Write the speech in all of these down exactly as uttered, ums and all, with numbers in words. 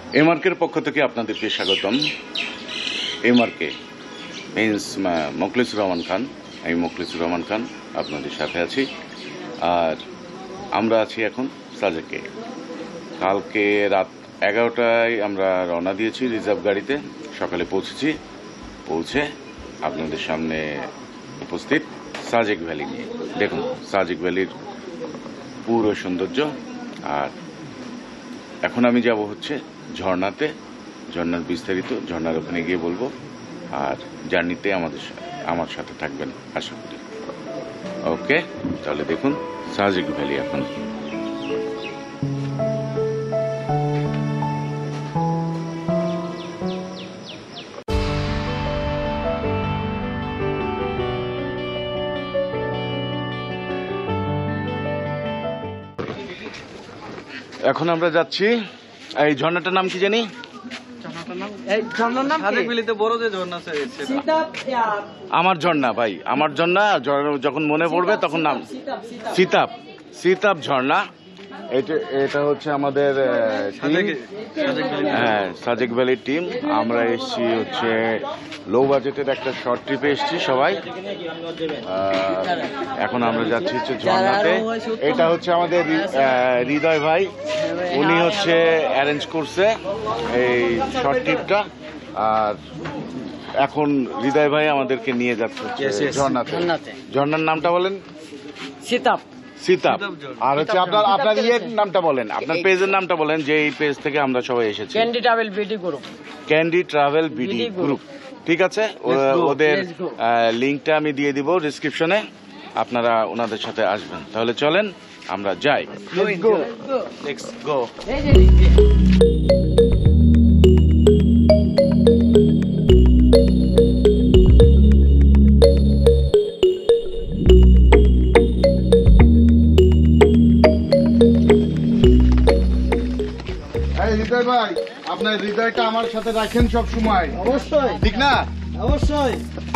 এমআরকের পক্ষ থেকে আপনাদেরকে স্বাগতম। MRK means Mokhlesur Rahman Khan. আমি মোখলেসুর রহমান খান আপনাদের সাথে আছি। আর আমরা আছি এখন সাজেকে। কালকে রাত এগারোটায় আমরা রওনা দিয়েছি রিজার্ভ গাড়িতে। সকালে পৌঁছেছি, পৌঁছে আপনাদের সামনে উপস্থিত সাজেক ভ্যালি নিয়ে। দেখুন সাজেক ভ্যালির পুরো সৌন্দর্য। আর এখন আমি যাব হচ্ছে ঝর্ণাতে, ঝর্ণার বিস্তারিত ঝর্ণার ওখানে গিয়ে বলবো। আর জার্নিতে আমাদের আমার সাথে থাকবেন আশা করি। ওকে, তাহলে দেখুন সাজেক ভ্যালি এখন। এখন আমরা যাচ্ছি, এই ঝর্ণাটার নাম কি জানি? আমার ঝর্ণা ভাই, আমার ঝর্ণা যখন মনে পড়বে তখন নাম সিতাপ, সিতাপ ঝর্ণা। এটা এটা হচ্ছে আমাদের হ্যাঁ সাজেক ভ্যালির টিম। আমরা এসছি হচ্ছে লো বাজেটের একটা শর্ট ট্রিপে এসছি সবাই। এখন আমরা যাচ্ছি হচ্ছে ঝর্ণাতে। এটা হচ্ছে আমাদের হৃদয় ভাই, উনি হচ্ছে অ্যারেঞ্জ করছে এই শর্ট ট্রিপটা। আর এখন হৃদয় ভাই আমাদেরকে নিয়ে যাচ্ছে ঝর্ণাতে। ঝর্ণার নামটা বলেন? সিতাপ। সিতাপ। আর হচ্ছে আপনার আপনার ইয়ের নামটা বলেন, আপনার পেজের নামটা বলেন, যে এই পেজ থেকে আমরা সবাই এসেছি। Candy travel BD group. Candy travel BD group, ঠিক আছে। ওদের লিঙ্কটা আমি দিয়ে দিব ডেসক্রিপশনে, আপনারা ওনাদের সাথে আসবেন। তাহলে চলেন আমরা যাই। Let's go, let's go. হৃদয় ভাই, আপনার হৃদয়টা আমার সাথে রাখেন সব সময়। অবশ্যই, ঠিক না? অবশ্যই।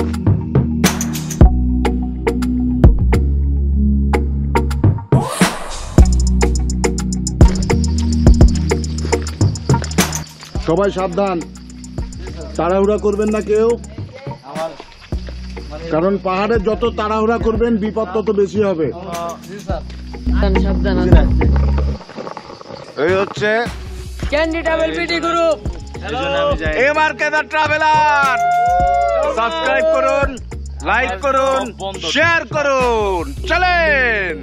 সবাই সাবধান, তাড়াহুড়া করবেন না কেউ, কারণ পাহাড়ে যত তাড়াহুড়া করবেন বিপদ তত বেশি হবে। সাবধান। এই হচ্ছে Candy travel BD group, MRK the traveller. Subscribe করুন, লাইক করুন, শেয়ার করুন। চলেন।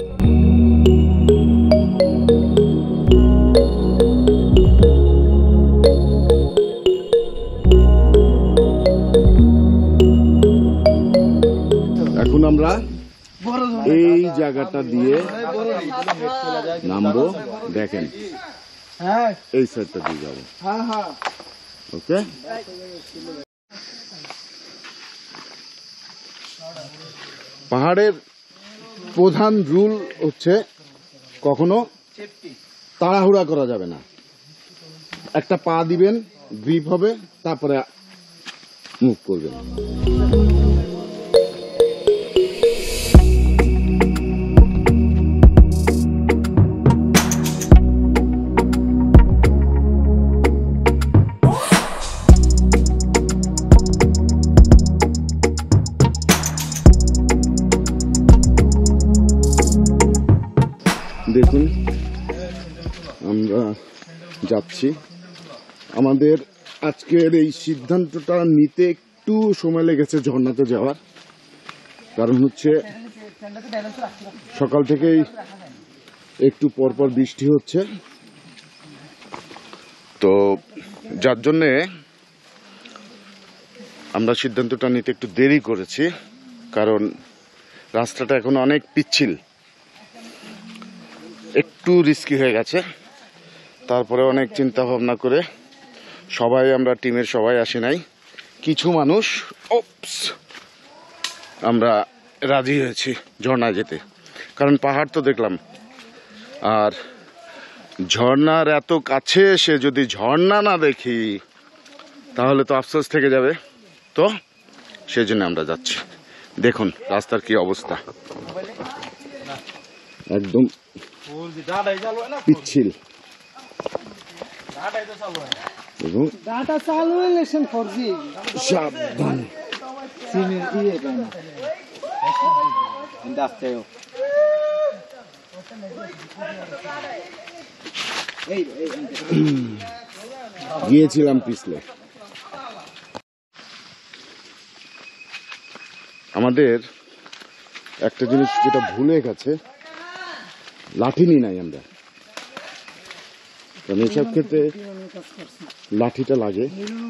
এখন আমরা এই জায়গাটা দিয়ে নামবো। দেখেন এই সাইডটা দিয়ে যাবো। ওকে, পাহাড়ের প্রধান রুল হচ্ছে কখনো তাড়াহুড়া করা যাবে না। একটা পা দিবেন, গ্রিপ হবে, তারপরে মুভ করবেন। দেখুন আমরা যাচ্ছি। আমাদের আজকের এই সিদ্ধান্তটা নিতে একটু সময় লেগেছে ঝর্ণাতে যাওয়ার, কারণ হচ্ছে সকাল থেকেই একটু পরপর বৃষ্টি হচ্ছে, তো যার জন্যে আমরা সিদ্ধান্তটা নিতে একটু দেরি করেছি, কারণ রাস্তাটা এখন অনেক পিচ্ছিল, একটু রিস্কি হয়ে গেছে। তারপরে অনেক চিন্তা ভাবনা করে সবাই, আমরা টিমের সবাই আসি নাই, কিছু মানুষ ওপস আমরা রাজি হয়েছি ঝর্ণা যেতে। কারণ পাহাড় তো দেখলাম, আর ঝর্ণার এত কাছে এসে যদি ঝর্ণা না দেখি তাহলে তো আফসোস থেকে যাবে। তো সেই জন্য আমরা যাচ্ছি। দেখুন রাস্তার কি অবস্থা, একদম পিচ্ছিল। এবং ডাটা চালু ইলেকশন ফোরজি সাবধানে সিমের দিয়ে দেন ইন্ডাস্ট্রি এই গিয়েছিলাম পিছলে। আমাদের একটা জিনিস যেটা ভুলে গেছে, লাঠি নিই নাই আমরা, কারণ এইসব ক্ষেত্রে লাঠিটা লাগে।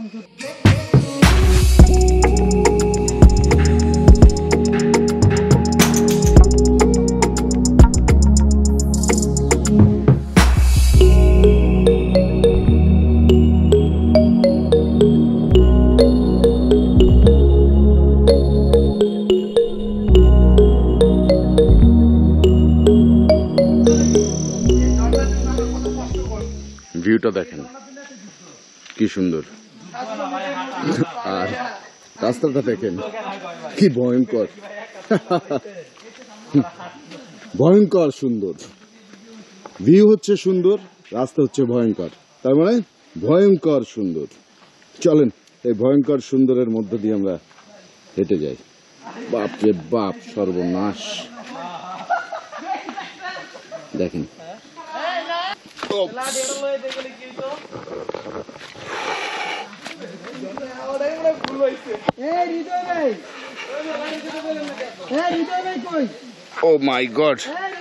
ভিউটা দেখেন কি সুন্দর, আর রাস্তাটা দেখেন কি ভয়ঙ্কর ভয়ঙ্কর সুন্দর। ভিউ হচ্ছে সুন্দর, রাস্তা হচ্ছে ভয়ঙ্কর, তার মানে ভয়ঙ্কর সুন্দর। চলেন এই ভয়ঙ্কর সুন্দরের মধ্য দিয়ে আমরা হেঁটে যাই। বাপ রে বাপ, সর্বনাশ দেখেন। ও মাই গড,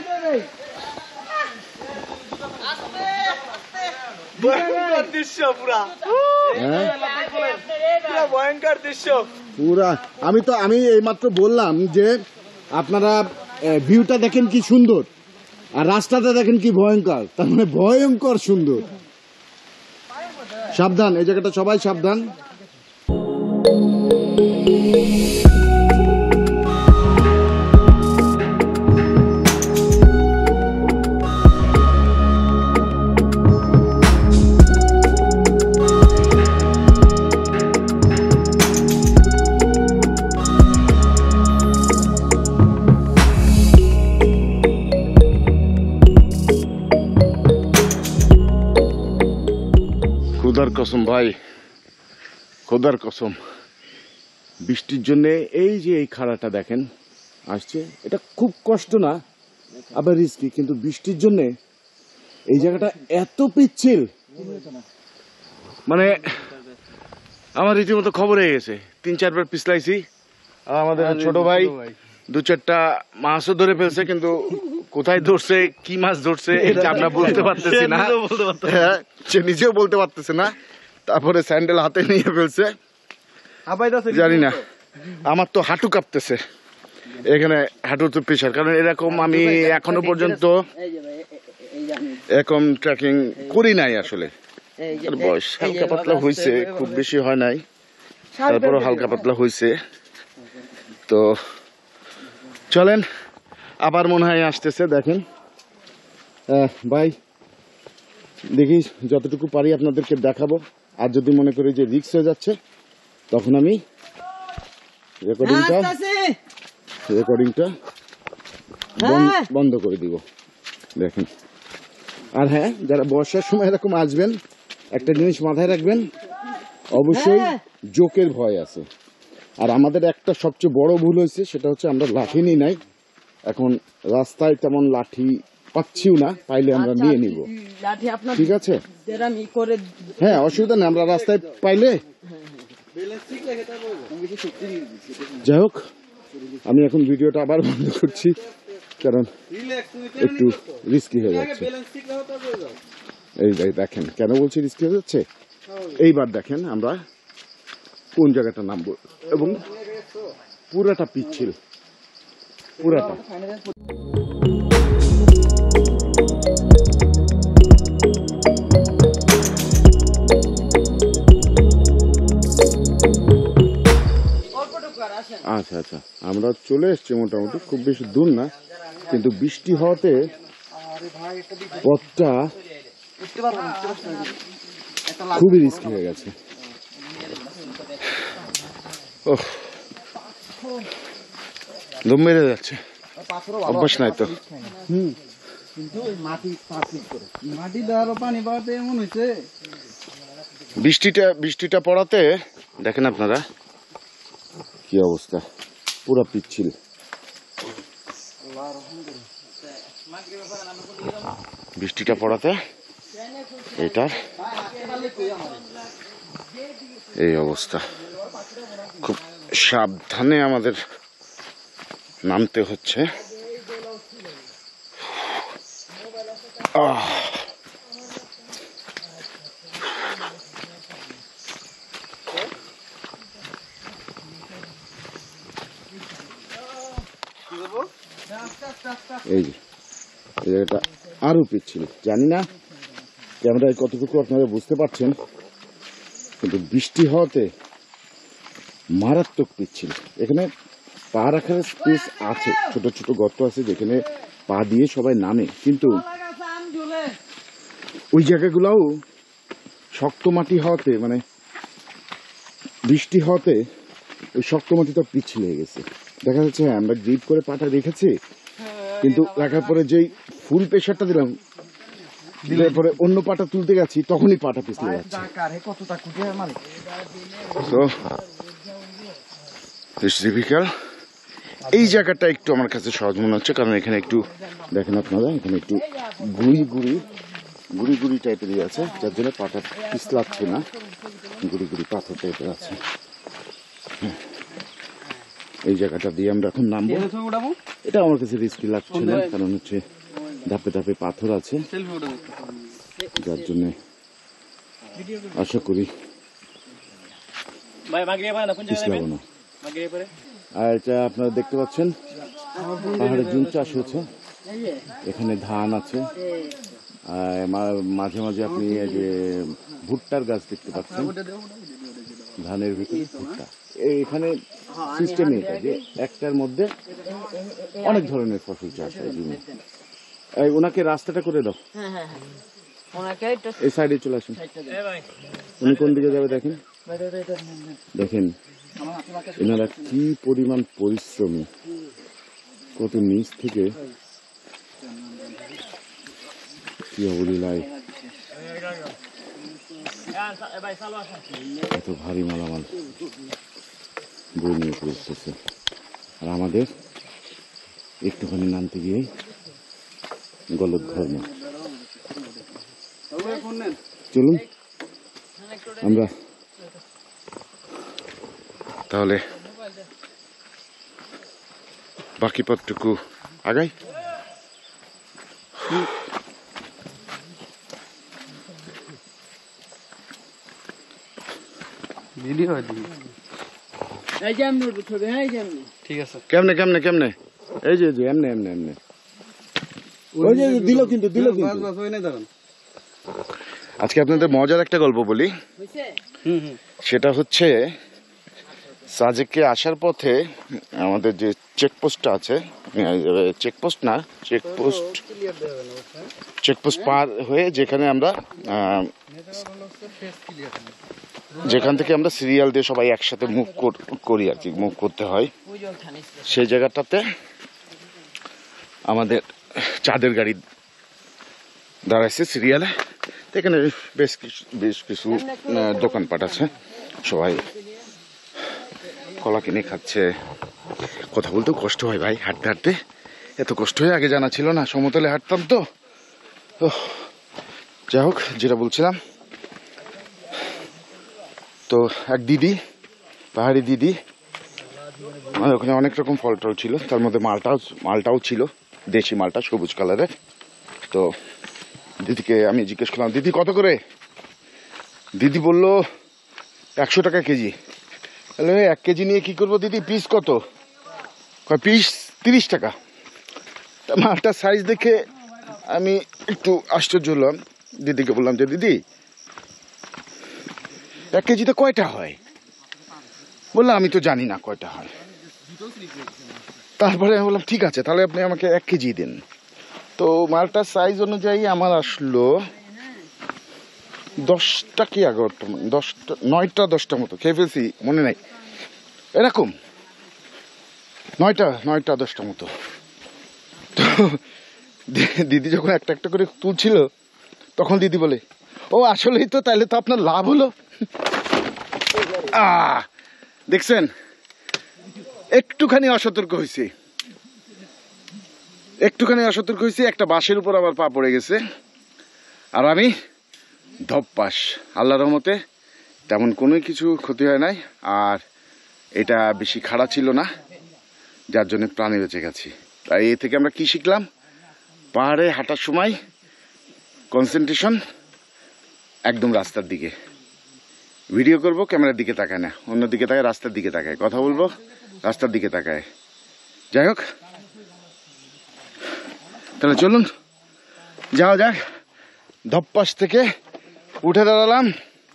ভয়ঙ্কর দৃশ্য পুরা পুরা ভয়ঙ্কর দৃশ্য পুরা। আমি তো আমি এইমাত্র বললাম যে আপনারা ভিউটা দেখেন কি সুন্দর, আর রাস্তাটা দেখেন কি ভয়ঙ্কর, তার মানে ভয়ঙ্কর সুন্দর। সাবধান, এই জায়গাটা সবাই সাবধান। খোদার কসম ভাই, খোদার কসম, বৃষ্টির জন্যে এই যে এই খাড়াটা দেখেন আসছে, এটা খুব কষ্ট না, আবার রিস্কি, কিন্তু বৃষ্টির জন্যে এই জায়গাটা এত পিচ্ছিল, মানে আমার রীতিমতো খবর হয়ে গেছে। তিন চারবার পিছলাইছি, আর আমাদের ছোট ভাই দু চারটা মাছও ধরে ফেলছে, কিন্তু কোথায় ধরছে, কি মাছ ধরছে এটা আমরা বলতে পারতেছি না, হ্যাঁ সে নিজেও বলতে পারতেছে না। তারপরে স্যান্ডেল হাতে নিয়ে ফেলছে, জানি না। আমার তো হাঁটু কাঁপতেছে এখানে, হাঁটুতে প্রেশার, কারণ এরকম আমি এখনো পর্যন্ত এরকম ট্রেকিং করি নাই আসলে। বয়স হালকা পাতলা হয়েছে, খুব বেশি হয় নাই, তারপরও হালকা পাতলা হয়েছে। তো চলেন, আবার মনে হয় আসতেছে, দেখেন ভাই, দেখি যতটুকু পারি আপনাদেরকে দেখাবো। আর যদি মনে করি যে রিস্ক হয়ে যাচ্ছে, তখন আমি রেকর্ডিংটা রেকর্ডিংটা বন্ধ করে দিব। দেখেন, আর হ্যাঁ, যারা বর্ষার সময় এরকম আসবেন, একটা জিনিস মাথায় রাখবেন, অবশ্যই জোকের ভয় আছে। আর আমাদের একটা সবচেয়ে বড় ভুল হয়েছে, সেটা হচ্ছে আমরা লাঠি নিই নাই। এখন রাস্তায় তেমন লাঠি পাচ্ছিও না, পাইলে আমরা নিয়ে নিব, ঠিক আছে? হ্যাঁ, অসুবিধা নেই, আমরা রাস্তায় পাইলে। যাই হোক, আমি এখন ভিডিওটা আবার বন্ধ করছি, কারণ একটু রিস্কি হয়ে যাচ্ছে। এই দেখেন, কেন বলছি রিস্কি হয়ে যাচ্ছে, এইবার দেখেন আমরা কোন জায়গাটা নামবো, এবং পুরাটা পিচ্ছিল, পুরাটা। আচ্ছা আচ্ছা, আমরা চলে এসছি মোটামুটি, খুব বেশি দূর না, কিন্তু বৃষ্টি হওয়াতে পথটা খুবই রিস্কি হয়ে গেছে। ওহ, দম মেরে যাচ্ছে, অভ্যাস নাই তো। হম, কিন্তু মাটি মাটি দেওয়ার পানি পাওয়াতে এমন হয়েছে বৃষ্টিটা বৃষ্টিটা পড়াতে দেখেন আপনারা কি অবস্থা, পুরো পিচ্ছিল। বৃষ্টিটা পড়াতে এটার এই অবস্থা। খুব সাবধানে আমাদের নামতে হচ্ছে। আহ এই যে এই জায়গাটা আরো পিচ্ছিল। জানি না ক্যামেরায় কতটুকু আপনারা বুঝতে পারছেন, কিন্তু বৃষ্টি হওয়াতে মারাত্মক পিচ্ছিল। এখানে পা রাখার স্পেস আছে, ছোট ছোট গর্ত আছে যেখানে পা দিয়ে সবাই নামে, কিন্তু ওই জায়গাগুলোও শক্ত মাটি হওয়াতে, মানে বৃষ্টি হওয়াতে ওই শক্ত মাটিটা পিচ্ছিল হয়ে গেছে। দেখা যাচ্ছে আমরা গ্রিপ করে পাটা রেখেছি, কিন্তু রাখার পরে যেই ফুল প্রেশারটা দিলাম, দিলে পরে অন্য পাটা তুলতে গেছি তখনই পাটা পিছলে যাচ্ছে। এই জায়গাটা একটু আমার কাছে সহজ মনে হচ্ছে, কারণ এখানে একটু দেখেন আপনারা, এখানে একটু গুড়ি গুড়ি গুড়ি গুড়ি টাইপেরই আছে, যার জন্য পাটা পিছলাচ্ছে না, গুড়ি গুড়ি পাথর টাইপের আছে। এই জায়গাটা দিয়ে আমরা এখন নামবো। এটা আমার কাছে রিস্কি লাগছে না, কারণ হচ্ছে ধাপে ধাপে পাথর আছে, যার জন্য আশা করি পিছলাবো না। আর এটা আপনারা দেখতে পাচ্ছেন পাহাড়ে জুম চাষ হয়েছে, এখানে ধান আছে, আর মাঝে মাঝে আপনি এই যে ভুট্টার গাছ দেখতে পাচ্ছেন, ধানের ভিতরে ভুট্টা। এখানে সিস্টেম এটা যে একটার মধ্যে অনেক ধরনের ফসল চাষ হয় জমি। ওনাকে রাস্তাটা করে দাও, এই সাইডে চলে আসুন। উনি কোন দিকে যাবে দেখেন, দেখেন এনারা কি পরিমাণ পরিশ্রমী, কত নিচ থেকে কি অবলীলায় এত ভারী মালামাল বই নিয়ে পড়তেছে, আর আমাদের একটুখানি নামতে গিয়ে গলত ধর্ম। চলুন আমরা তাহলে বাকি পথটুকু আগাই। কেমনে কেমনে কেমনে এই যে এমনে এমনে এমনে দিল কিন্তু দিল কিন্তু। আজকে আপনাদের মজার একটা গল্প বলি, সেটা হচ্ছে সাজেকে আসার পথে আমাদের যে চেকপোস্টটা আছে, চেকপোস্ট না চেকপোস্ট চেকপোস্ট পার হয়ে যেখানে আমরা যেখান থেকে আমরা সিরিয়াল দিয়ে সবাই একসাথে মুভ করি আর কি, মুভ করতে হয়, সেই জায়গাটাতে আমাদের চাঁদের গাড়ি দাঁড়াইছে সিরিয়ালে। এখানে বেশ কিছু বেশ কিছু দোকানপাট আছে, সবাই কলা কিনে খাচ্ছে। কথা বলতেও কষ্ট হয় ভাই, হাঁটতে হাঁটতে এত কষ্ট হয় আগে জানা ছিল না, সমতলে হাঁটতাম তো। যাই হোক, যেটা বলছিলাম, তো এক দিদি, পাহাড়ি দিদি, মানে ওখানে অনেক রকম ফল টল ছিল, তার মধ্যে মালটাও মালটাও ছিল, দেশি মালটা সবুজ কালারের। তো দিদিকে আমি জিজ্ঞেস করলাম, দিদি কত করে? দিদি বলল একশো টাকা কেজি। তাহলে এক কেজি নিয়ে কি করবো দিদি, পিস কত? পিস তিরিশ টাকা। তা মালটার সাইজ দেখে আমি একটু আশ্চর্য হলাম, দিদিকে বললাম যে দিদি এক কেজিতে কয়টা হয়? বললাম আমি তো জানি না কয়টা হয়। তারপরে আমি বললাম ঠিক আছে, তাহলে আপনি আমাকে এক কেজি দিন। তো মালটার সাইজ অনুযায়ী আমার আসলো দশটা কি এগারোটা, দশটা নয়টা দশটা মতো, খেয়ে ফেলছি মনে নাই, এরকম নয়টা নয়টা দশটা মতো। তো দিদি যখন একটা একটা করে তুলছিল, তখন দিদি বলে ও আসলেই তো, তাহলে তো আপনার লাভ হলো। আহ দেখছেন একটুখানি অসতর্ক হয়েছে একটুখানি অসতর্ক হয়েছে একটা বাঁশের উপর আবার পা পড়ে গেছে আর আমি ধপ্পাস আল্লাহর রহমতে তেমন কোনো কিছু ক্ষতি হয় নাই আর এটা বেশি খাড়া ছিল না যার জন্য প্রাণে বেঁচে গেছি তাই এ থেকে আমরা কি শিখলাম পাহাড়ে হাঁটার সময় কনসেন্ট্রেশন একদম রাস্তার দিকে ভিডিও করব ক্যামেরার দিকে তাকায় না অন্য দিকে তাকায় রাস্তার দিকে তাকায় কথা বলবো রাস্তার দিকে তাকায় যাই হোক তাহলে চলুন যাওয়া যাক ধপ্পাস থেকে উঠে দাঁড়ালাম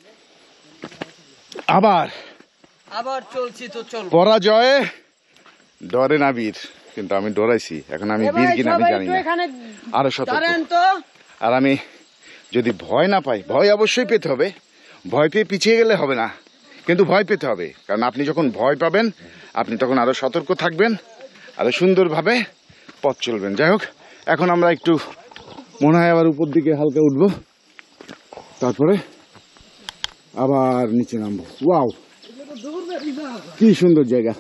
আবার আবার চলছি তো চল পরাজয়ে ডরে না বীর কিন্তু আমি ডরাইছি এখন আমি বীর কিনা আমি জানি না আরো সতর্ক আর আমি যদি ভয় না পাই ভয় অবশ্যই পেতে হবে ভয় পেয়ে পিছিয়ে গেলে হবে না কিন্তু ভয় পেতে হবে কারণ আপনি যখন ভয় পাবেন আপনি তখন আরো সতর্ক থাকবেন আরো সুন্দরভাবে পথ চলবেন যাই হোক এখন আমরা একটু মনে হয় আবার উপর দিকে হালকা উঠবো তারপরে আবার নিচে নামবো ওয়াও কি সুন্দর জায়গা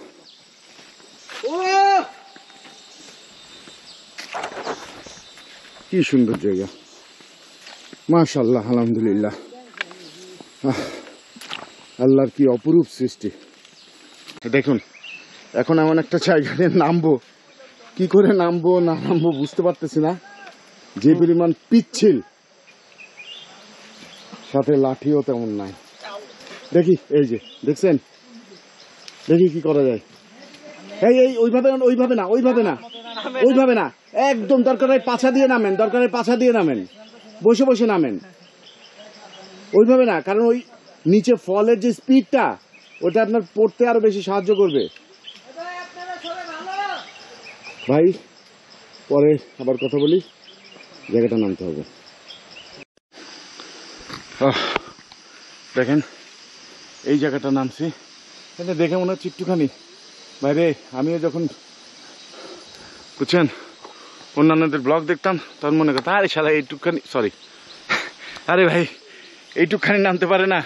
কি সুন্দর জায়গা মাশাআল্লাহ আলহামদুলিল্লাহ আল্লাহর কি অপরূপ সৃষ্টি দেখুন এখন এমন একটা জায়গায় নামবো কি করে নামবো না নামবো বুঝতে পারতেছি না যে পরিমাণ পিচ্ছিল সাথে লাঠিও তেমন নাই দেখি এই যে দেখছেন দেখি কি করা যায় এই এই ওইভাবে ওইভাবে না ওইভাবে না ওইভাবে না একদম দরকারে পাছা দিয়ে নামেন দরকারে পাছা দিয়ে নামেন বসে বসে নামেন ওইভাবে না কারণ ওই নিচে ফলের যে স্পিডটা ওটা আপনার পড়তে আরো বেশি সাহায্য করবে ভাই পরে আবার কথা বলি জায়গাটা নামতে হবে দেখেন এই জায়গাটা নামছি এটা দেখে মনে হচ্ছে একটুখানি বাইরে আমিও যখন বুঝছেন অন্যান্যদের ব্লগ দেখতাম তখন মনে করতাম আরে শালা এইটুকখানি সরি আরে ভাই এইটুকখানি নামতে পারে না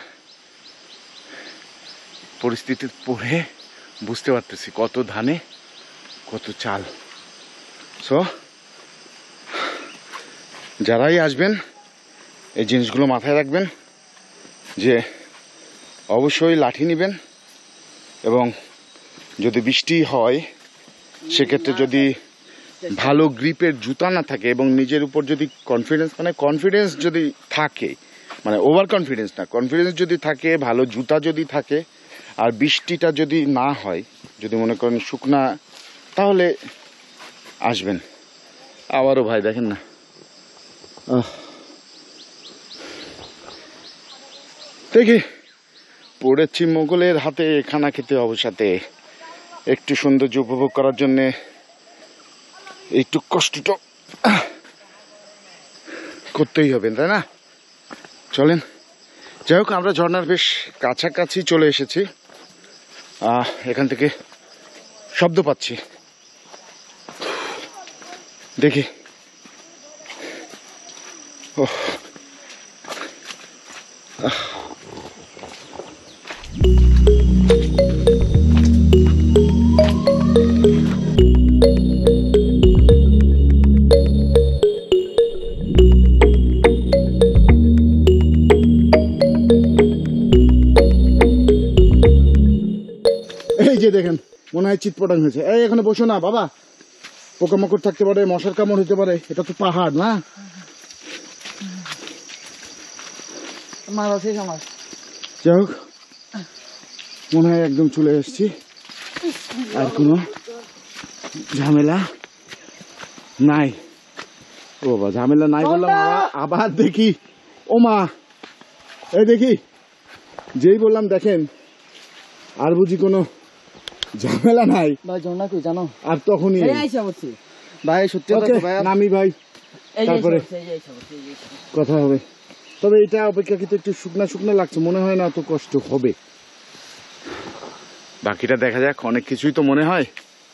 পরিস্থিতি পড়ে বুঝতে পারতেছি কত ধানে কত চাল সো যারাই আসবেন এই জিনিসগুলো মাথায় রাখবেন যে অবশ্যই লাঠি নেবেন এবং যদি বৃষ্টি হয় সেক্ষেত্রে যদি ভালো গ্রিপের জুতা না থাকে এবং নিজের উপর যদি কনফিডেন্স মানে কনফিডেন্স যদি থাকে মানে ওভার কনফিডেন্স না কনফিডেন্স যদি থাকে ভালো জুতা যদি থাকে আর বৃষ্টিটা যদি না হয় যদি মনে করেন শুকনা তাহলে আসবেন আবারও ভাই দেখেন না দেখি পড়েছি মোগলের হাতে খানা খেতে অবসাতে একটু সৌন্দর্য উপভোগ করার জন্য একটু কষ্টটা করতেই হবে তাই না চলেন যাই হোক আমরা ঝর্ণার বেশ কাছাকাছি চলে এসেছি এখান থেকে শব্দ পাচ্ছি দেখি ও এই যে দেখেন মনে হয় চিৎপটাং হয়েছে এই এখানে বসো না বাবা পোকামাকড় থাকতে পারে মশার কামড় হতে পারে এটা তো পাহাড় না যাই হোক মনে হয় একদম চলে এসেছি আর কোনো ঝামেলা নাই ও বাবা ঝামেলা নাই বললাম আবার দেখি ও মা এই দেখি যেই বললাম দেখেন আর বুঝি কোনো ঝামেলা নাই ভাই ঝর্ণা কই জানো আর তখনই ভাই সত্যি নামি ভাই তারপরে কথা হবে তবে এটা অপেক্ষাকৃত একটু শুকনা শুকনা লাগছে মনে হয় না অত কষ্ট হবে বাকিটা দেখা যাক অনেক কিছুই তো মনে হয়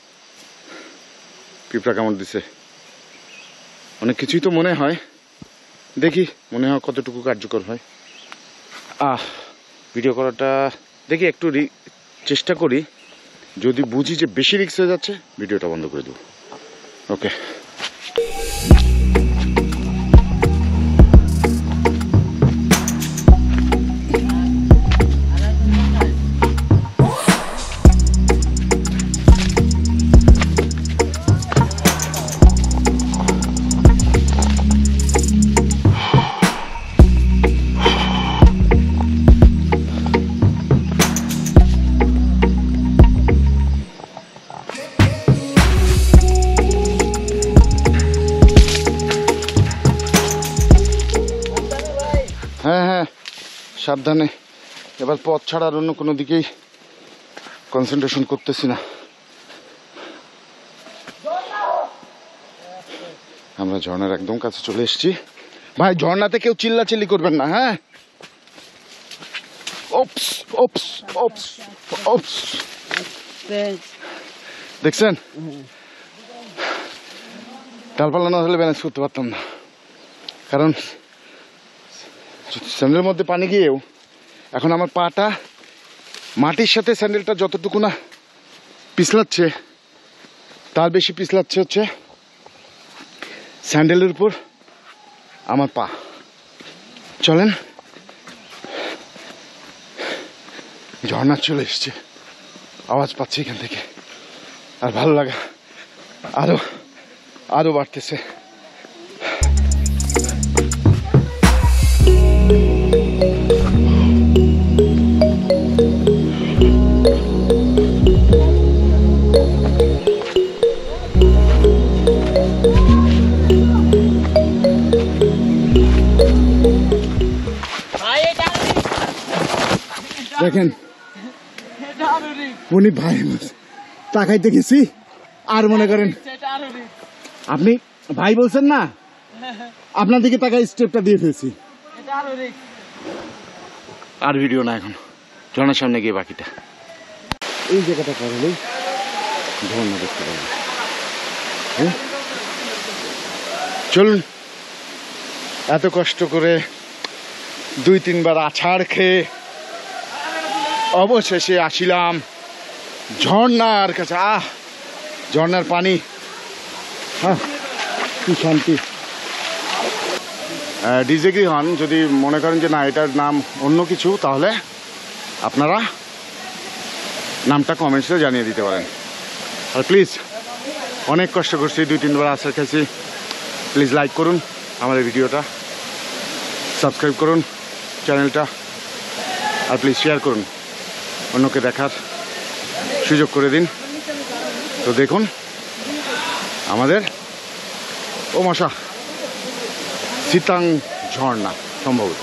পিঁপড়া কামড় দিছে অনেক কিছুই তো মনে হয় দেখি মনে হয় কতটুকু কার্যকর হয় আহ ভিডিও করাটা দেখি একটু চেষ্টা করি, যদি বুঝি যে বেশি রিস্ক হয়ে যাচ্ছে ভিডিওটা বন্ধ করে দেবো। ওকে, হ্যাঁ হ্যাঁ সাবধানে। এবার পথ ছাড়ার অন্য কোনো দিকেই কনসেন্ট্রেশন করতেছি না। আমরা ঝর্ণার একদম কাছে চলে এসেছি। ভাই ঝর্ণাতে কেউ চিল্লাচিল্লি করবেন না, হ্যাঁ? ওপস ওপস ওপস ওপস, দেখছেন ডালপালা না হলে ব্যালেন্স করতে পারতাম না, কারণ স্যান্ডেলের মধ্যে পানি গিয়েও এখন আমার পাটা মাটির সাথে স্যান্ডেলটা যতটুকু না পিছলাচ্ছে তার বেশি পিছলাচ্ছে হচ্ছে স্যান্ডেলের উপর আমার পা। চলেন, ঝর্ণা চলে এসছে, আওয়াজ পাচ্ছি এখান থেকে, আর ভালো লাগা আরো আরো বাড়তেছে। দেখেন উনি ভাই তাকাইতে গেছি আর মনে করেন আপনি ভাই বলছেন না, আপনার দিকে তাকাই স্টেপটা দিয়ে ফেলছি। আর ভিডিও না, এখন ঝর্ণার সামনে গিয়ে বাকিটা এই জায়গাটা করলেই ঝর্ণা দেখতে পাবেন। হ্যাঁ চলুন, এত কষ্ট করে দুই তিনবার আছাড় খেয়ে অবশেষে আসিলাম ঝর্ণার কাছে। আহ ঝর্ণার পানি, হ্যাঁ কি শান্তি। ডিজেগ্রি হন যদি মনে করেন যে না এটার নাম অন্য কিছু, তাহলে আপনারা নামটা কমেন্টসে জানিয়ে দিতে পারেন। আর প্লিজ, অনেক কষ্ট করছি, দুই তিনবার আছাড় খেয়েছি, প্লিজ লাইক করুন আমাদের ভিডিওটা, সাবস্ক্রাইব করুন চ্যানেলটা, আর প্লিজ শেয়ার করুন, অন্যকে দেখার সুযোগ করে দিন। তো দেখুন আমাদের ও মশা সিতাং ঝর্ণা সম্ভবত।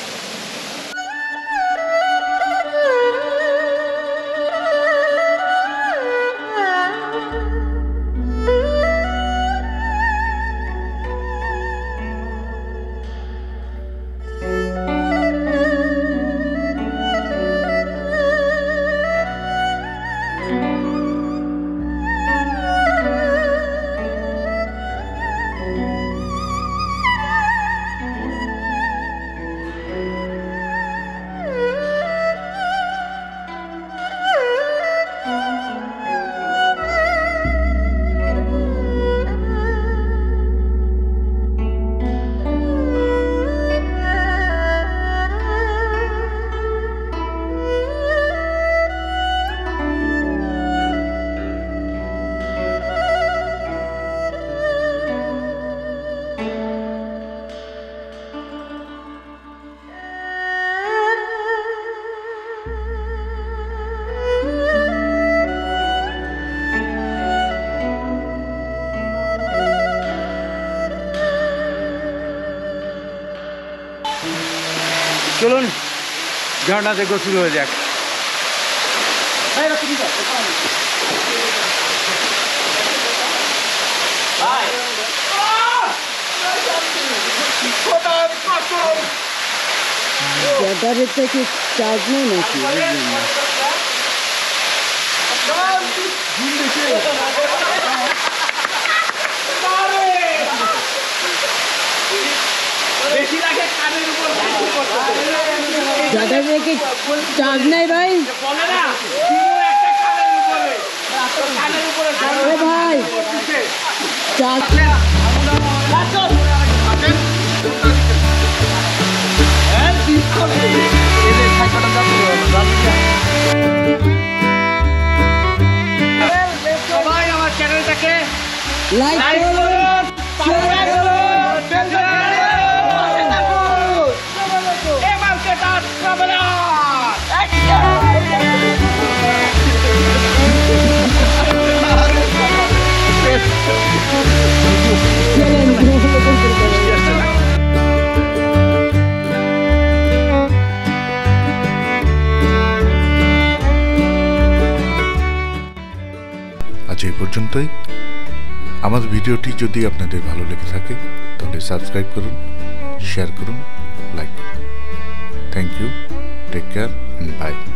চলুন ঝর্ণাতে গোসল হয়ে যাক। ব্যাটারির থেকে চার্জ নেই নাকি? ব্যাটারি রেখে চার্জ নেই ভাই এ ভাই চার্জ সবাই আমার চ্যানেলটাকে লাইক লাইক করুন করুন, শেয়ার করুন এ মার্কেটার ট্রাভেলার আজ এই পর্যন্তই। আমাদের ভিডিওটি যদি আপনাদের ভালো লেগে থাকে তাহলে সাবস্ক্রাইব করুন, শেয়ার করুন, লাইক করুন। Thank you, take care, by.